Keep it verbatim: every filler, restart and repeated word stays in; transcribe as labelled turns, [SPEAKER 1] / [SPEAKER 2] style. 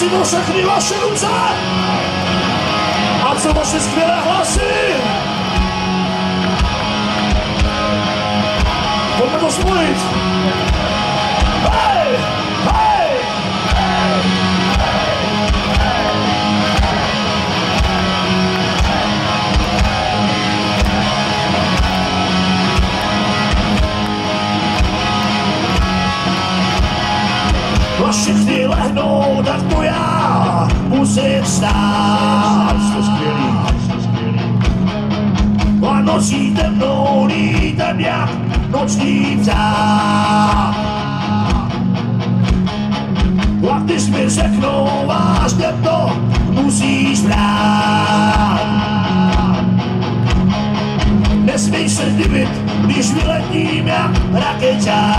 [SPEAKER 1] si to všechny vaše ruce a co vaše skvělé hlasy. Pojďme to spojit. Hej, hej, hej, a všichni lehnou, tak to já musím stát. Jste skvělý, jste skvělý. A nocí temnou lítem jak noční pták. A když mi řeknou vážně to musíš brát. Nesmíš se divit, když vyletím jak rakeťák.